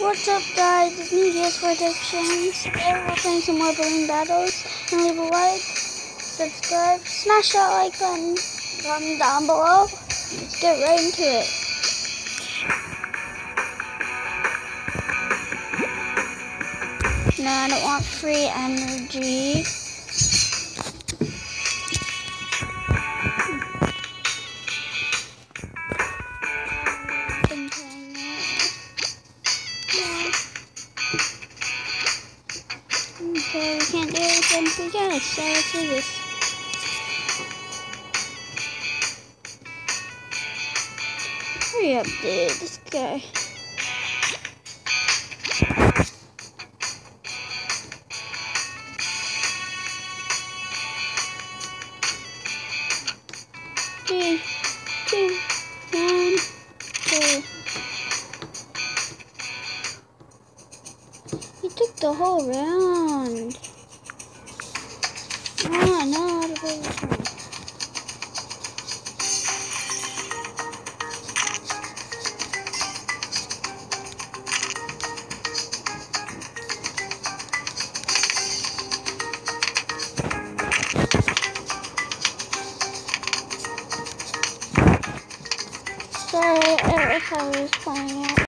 What's up guys, it's me GS Predictions. Today we're playing some more Balloon Battles. And leave a like, subscribe, smash that like button, comment down below. Let's get right into it. No, I don't want free energy. Okay, we can't do anything. We gotta start through this. Hurry up, dude. This guy. Three, two, 1, go. He took the whole round. Oh, I know how to play this one. Sorry if I was playing it.